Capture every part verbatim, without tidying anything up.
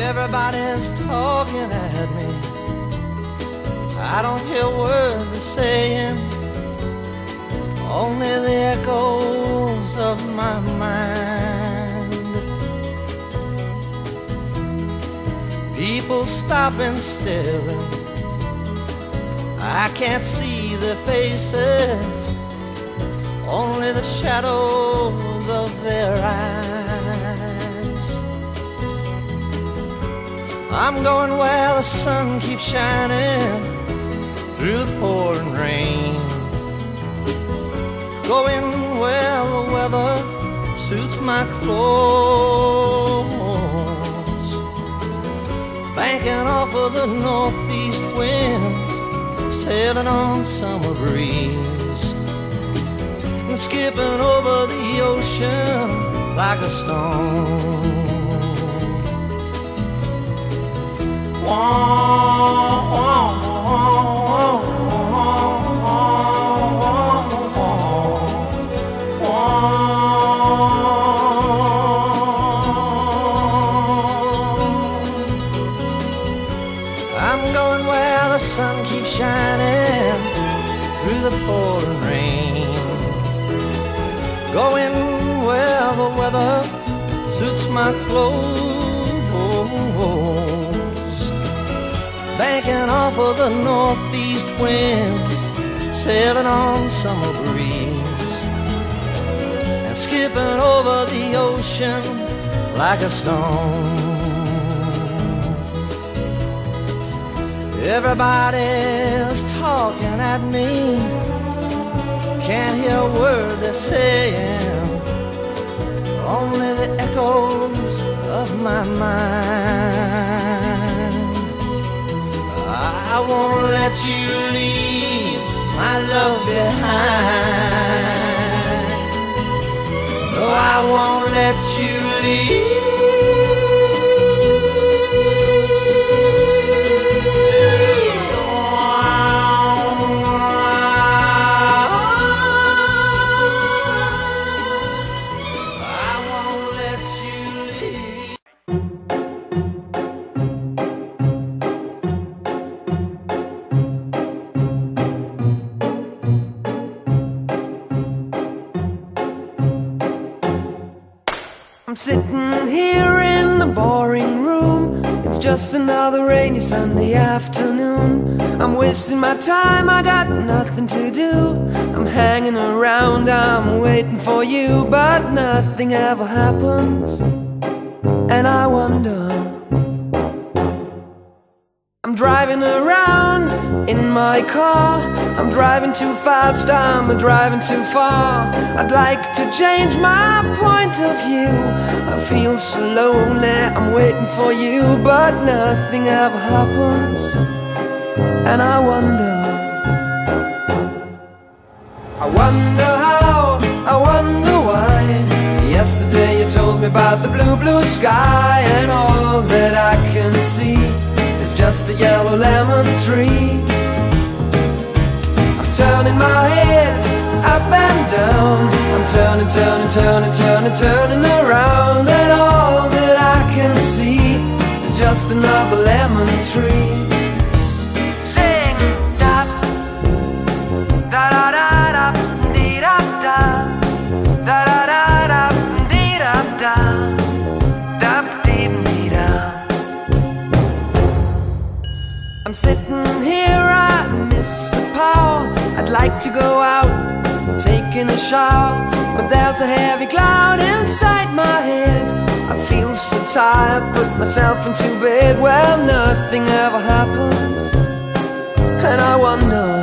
Everybody's talking at me. I don't hear words they're saying, only the echoes of my mind. People stopping still, I can't see their faces, only the shadows of their eyes. I'm going where the sun keeps shining through the pouring rain, going where the weather suits my clothes, banking off of the northeast winds, sailing on summer breeze, and skipping over the ocean like a stone. I'm going where the sun keeps shining through the pouring rain, going where the weather suits my clothes, banking off of the northeast winds, sailing on summer breeze, and skipping over the ocean like a stone. Everybody's talking at me, can't hear a word they're saying, only the echoes of my mind. I won't let you leave my love behind. No, I won't let you leave. I'm sitting here in the boring room. It's just another rainy Sunday afternoon. I'm wasting my time, I got nothing to do. I'm hanging around, I'm waiting for you, but nothing ever happens. And I wonder, I'm driving around in my car. I'm driving too fast, I'm driving too far. I'd like to change my point of view. I feel so lonely, I'm waiting for you, but nothing ever happens. And I wonder, I wonder how, I wonder why. Yesterday you told me about the blue, blue sky, and all that I can see is just a yellow lemon tree. I'm turning my head up and down, I'm turning, turning, turning, turning, turning around, and all that I can see is just another lemon tree. Sing da da da da da dee da da da da da da dee da da da dee dee da. I'm sitting here, I miss the power. I'd like to go out, taking a shower, but there's a heavy cloud inside my head. I feel so tired, put myself into bed. Well, nothing ever happens, and I wonder,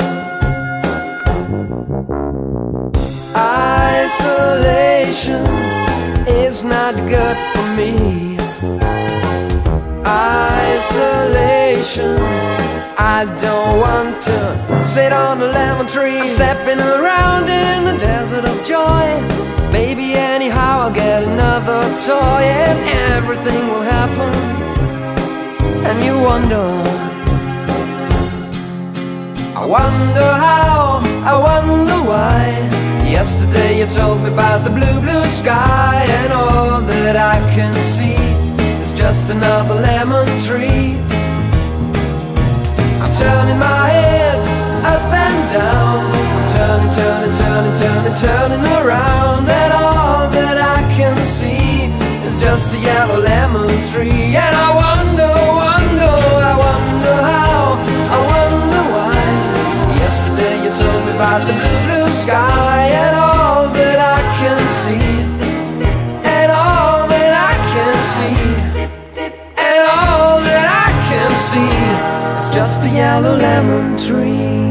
isolation is not good for me. Isolation, I don't want to sit on a lemon tree. I'm stepping around in the desert of joy. Maybe anyhow I'll get another toy, and everything will happen. And you wonder, I wonder how, I wonder why. Yesterday you told me about the blue, blue sky, and all that I can see is just another lemon tree. I'm turning my head up and down, I'm turning, turning, turning, turning, turning around, and all that I can see is just a yellow lemon tree. And I wonder, wonder, I wonder how, I wonder why. Yesterday you told me about the blue, blue sky, and all that I can see, and all that I can see, and all that I can see is just a yellow lemon tree.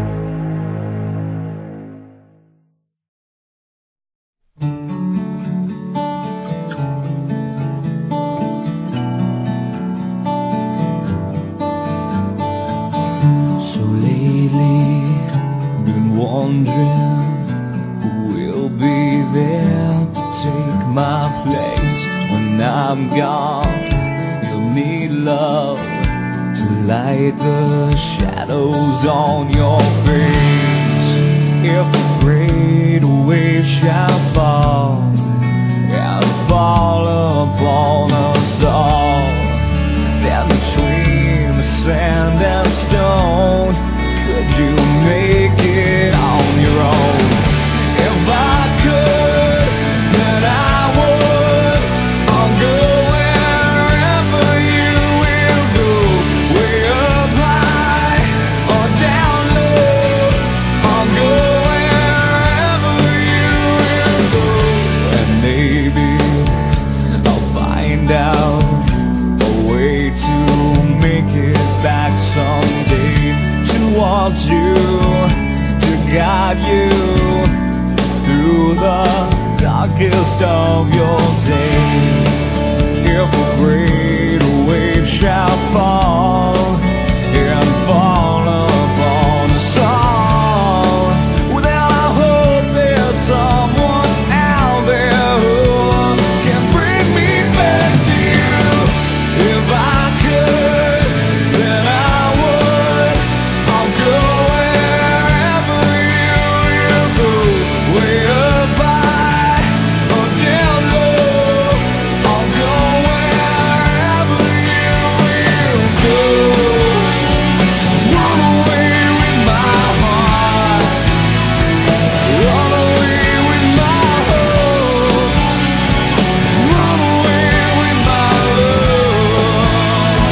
So lately, been wondering who will be there to take my place when I'm gone. You'll need love to light the shadows on your face. If a great wave shall fall and fall upon us all, then between the sand and stone, could you make it on your own? If I could, then I would. I'll go wherever you will go, way up high or down low. I'll go wherever you will go, and maybe I'll find out a way to make it back someday, towards you, to guide you through the darkest of your days. If a great wave shall fall and fall upon us all, well, then I hope there's someone out there who can bring me back to you. If I could, then I would. I'll go wherever you will go, way up high or down low. I'll go wherever you will go. Run away with my heart, run away with my hope, run away with my love.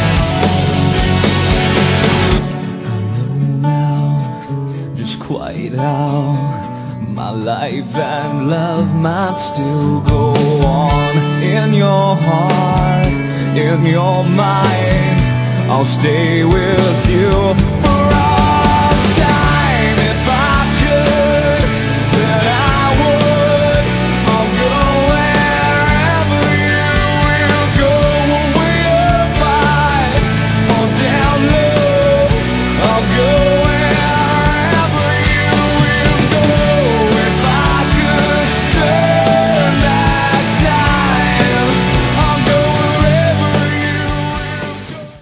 I know now just quite how my life and love might still go on. In your heart, in your mind, I'll stay with you.